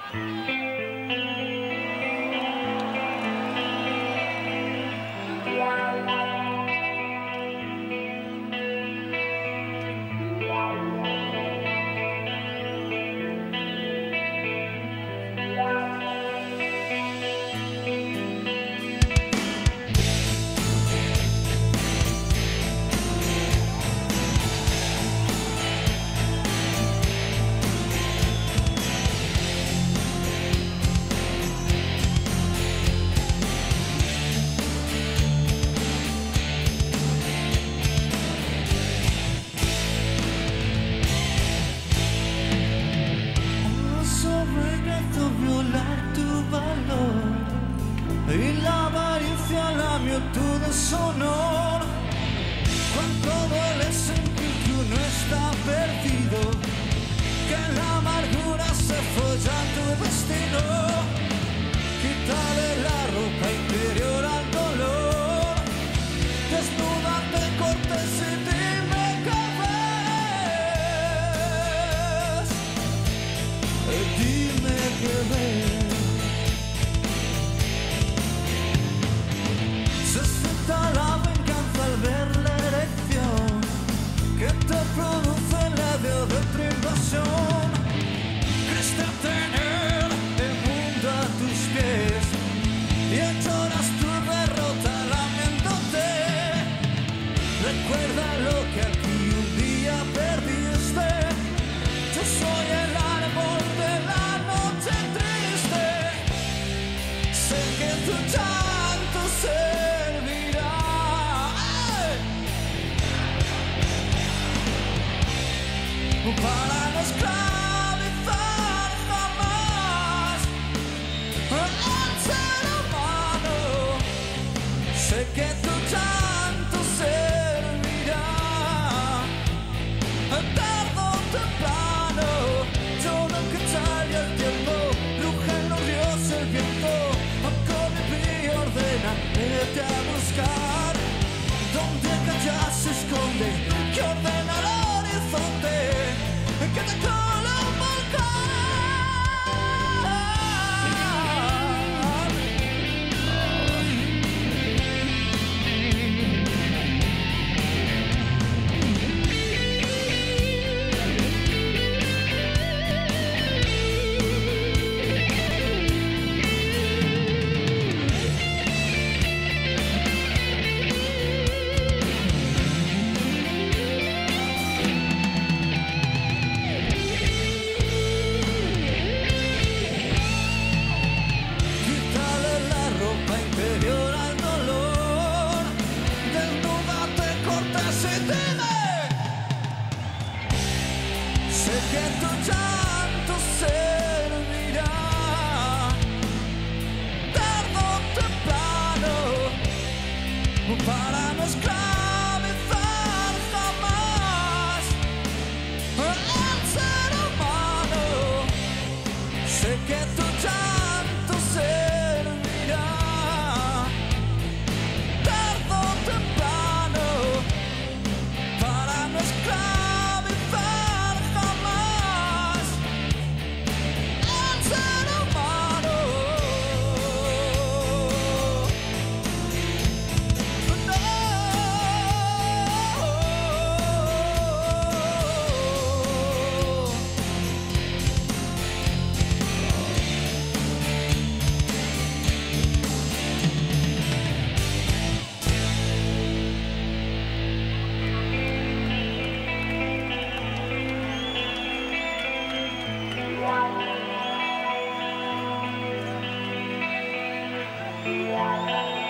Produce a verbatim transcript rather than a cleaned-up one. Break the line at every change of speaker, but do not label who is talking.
Y la avaricia lamió tu deshonor. Cuánto duele sentir que uno está perdido, que la amargura se folla tu destino. Quítale la ropa interior al dolor, desnúdate, cortes y dime qué ves. Dime qué ves. La venganza al ver la erección que te produce el labio de otra invasión. Crees tener el mundo a tus pies y lloras tu derrota lamiéndote. Recuerda lo que aquí un día perdiste. Yo soy el árbol de la noche triste. Sé que tu llanto se para no esclavizar jamás al ser humano. Sé que tu llanto servirá tarde o temprano. Yo no cacharía el tiempo, rugen los ríos, el viento, con mi pie ordena, vete a buscar donde callar se esconde, que ordena el horizonte. Que te cola un volcán. Que tu llanto servirá tarde o temprano para no esclavizar jamás al ser humano. Sé que tu llanto servirá tarde o temprano para no esclavizar.
Yeah.